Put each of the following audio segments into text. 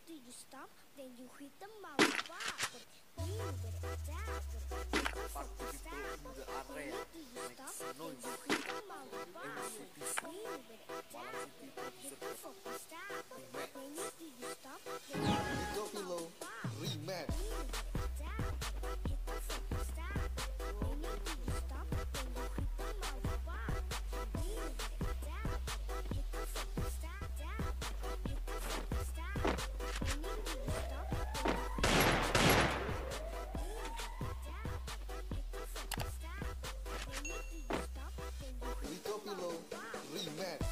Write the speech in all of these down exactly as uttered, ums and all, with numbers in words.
do you stop? Then you hit the mouse button. When you get attacked, hit the fucking stop. When you do you stop? Then you hit the mouse button. When you get attacked, hit the fucking stop. When you do you stop? Then you hit the Dopilo mouse button. Remix. When you get attacked, hit the fucking stop. When you do you stop? Then you hit the mouse button. When you get attacked, hit the fucking stop. Hit the fucking stop. When you do you stop? Then you hit the Dopilo Remix.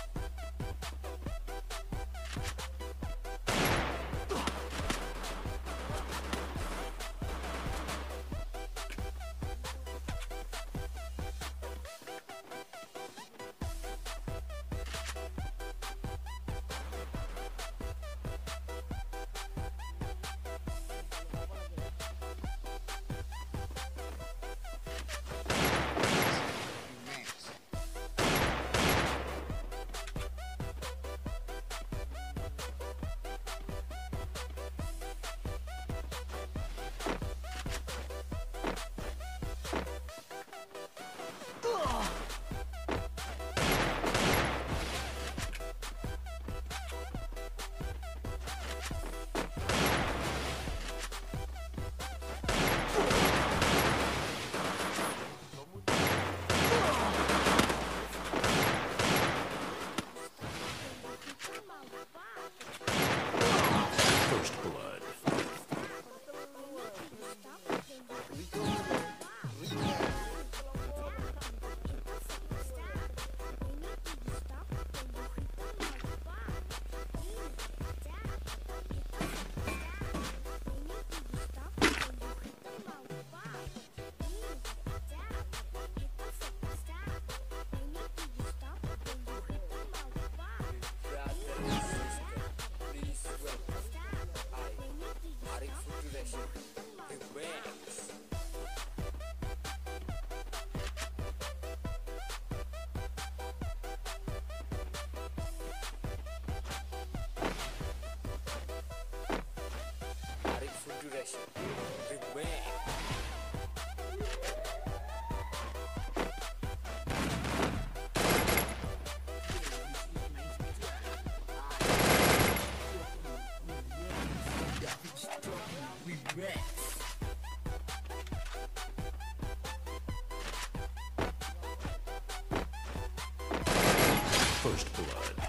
First blood. First blood.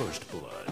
First blood.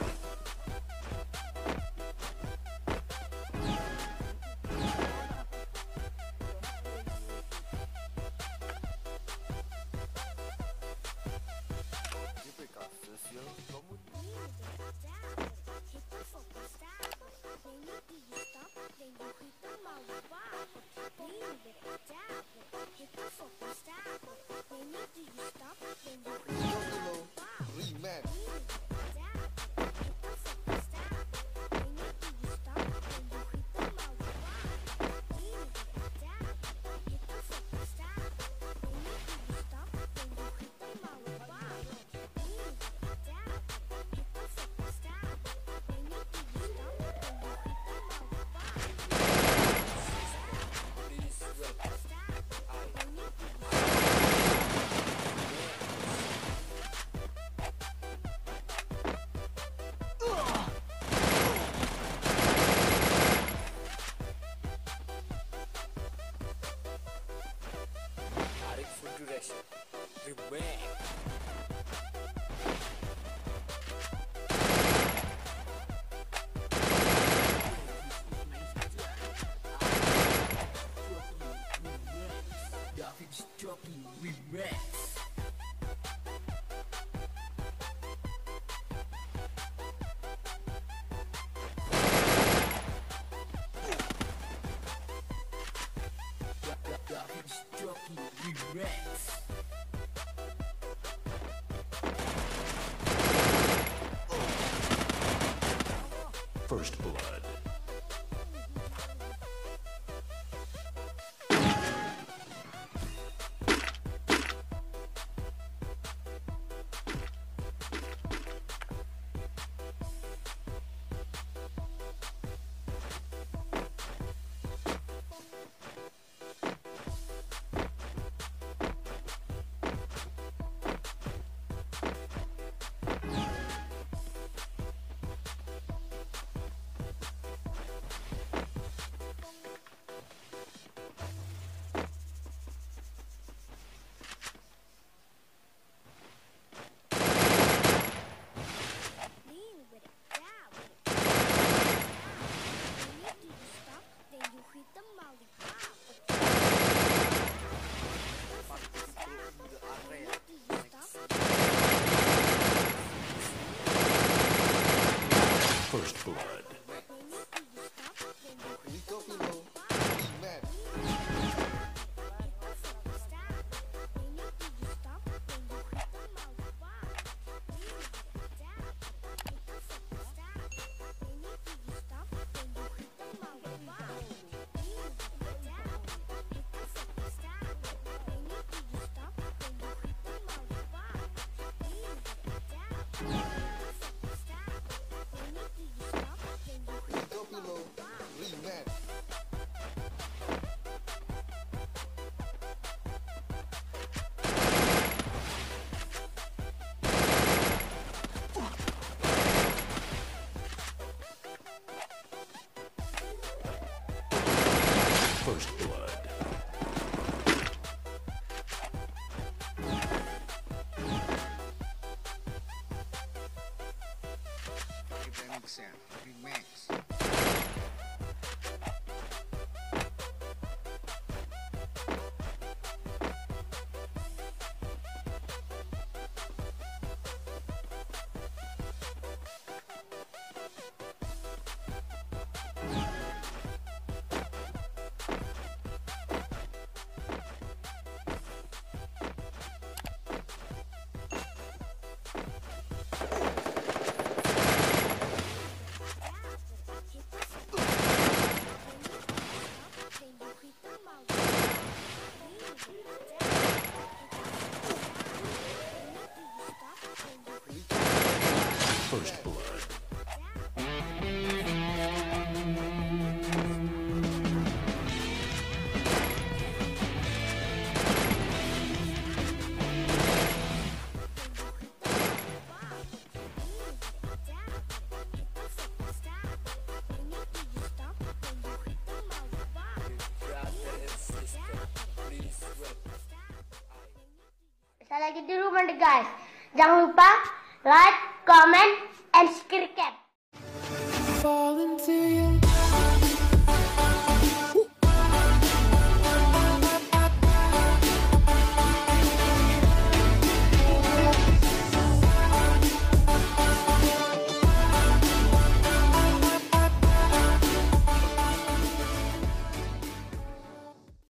First blood. First blood. First blood. Remix ya, remix. First blood. Saya lagi di rumah nih guys. Jangan lupa like, comment, and cricket. Falling